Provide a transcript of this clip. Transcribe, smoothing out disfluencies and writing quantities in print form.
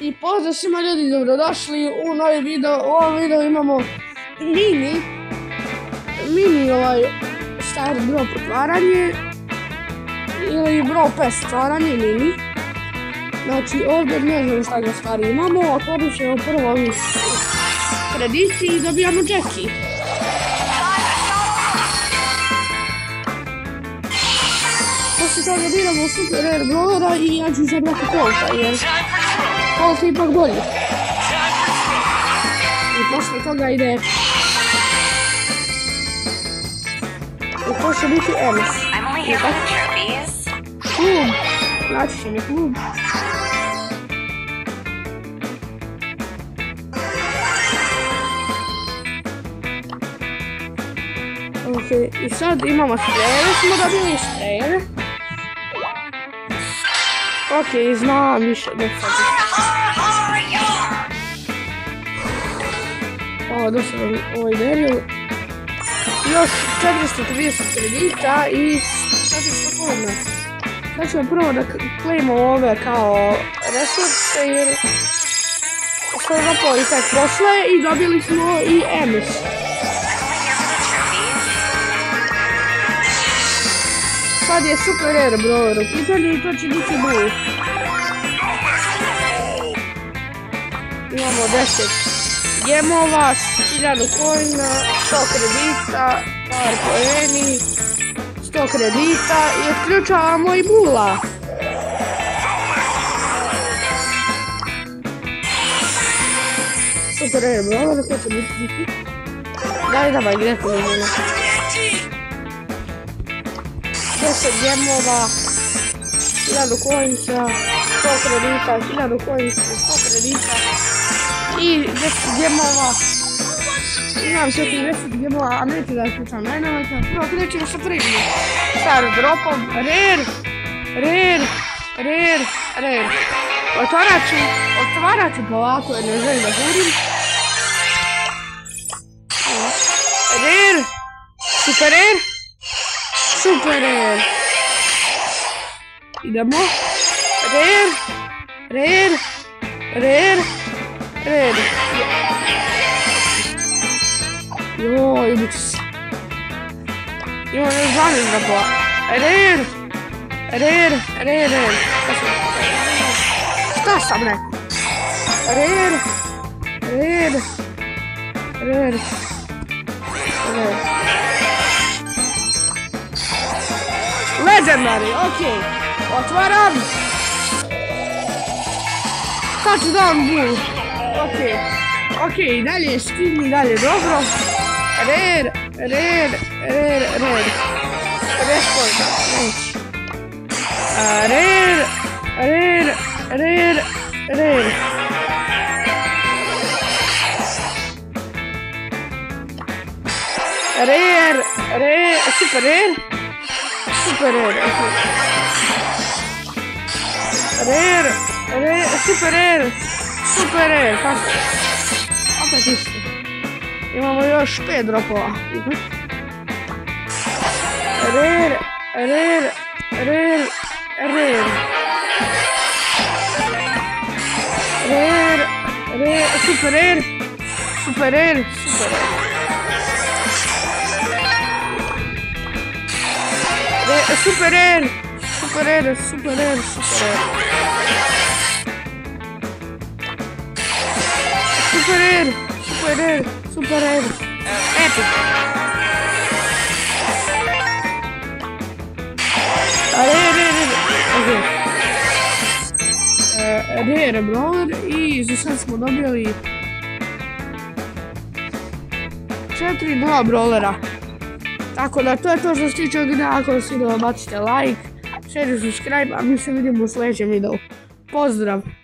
I pozdrav svima ljudi, dobrodošli u novi video. U ovom videu imamo mini star bro otvaranje ili bro pes otvaranje mini. Znači ovdje ne znam šta ga stvari imamo, otvorit ćemo prvo ovi krediti i dobijamo Jackie. Poslije toga biramo super rare brawlera i ja ću izabrati Colta jer Colt je ipak bolji. I poslije toga ide... I to će biti Ems. Klub. Naći će mi klub. Ok, i sad imamo sprejere, smo dobili sprejere. Ok, znam više da sad. Ovo dosta ovaj Daryl. Još 430 kredita i 400 kuna. Sad ćemo prvo da klejimo ove kao resurse jer smo zapravo tek prošle i dobili smo i Emis. Sad je super rare brawler u pitanju i to će biti Bull. Imamo 10 gemova, 1000 coina, 100 kredita, par poeni, 100 kredita i otključavamo i Bulla. Super rare brawler, ko će biti? Давай, gdje to vidimo? 10 gemova, 1000 coinsa, 100 kredita, 1000 coinsa, 100 kredita i 10 gemova. Imam sve 10 gemova, a neću da iskućam najnovajta. Prvo krećemo sa prvim star dropom. Rare. Otvarat ću polako jer ne želim da žurim. Rare, super rare. Idemo. Rare. Joj, ubit ću se. Imamo još 12 dropova. Rare. Šta sam rekao? Rare. Legendary, okej. Otvaram. Touchdown Bull. Okej, dalje skin i dalje dobro. Rare. Respawn, neći. Rare. Super rare, kako? Opet isto. Imamo još 5 dropova. Rare. Super rare. Epic. Rare brawler i za sad smo dobili 4 nova brawlera. Tako da to je to što se tiče ovog videa. Ako vas video bacite like, share i subscribe, a mi se vidimo u sljedećem videu. Pozdrav!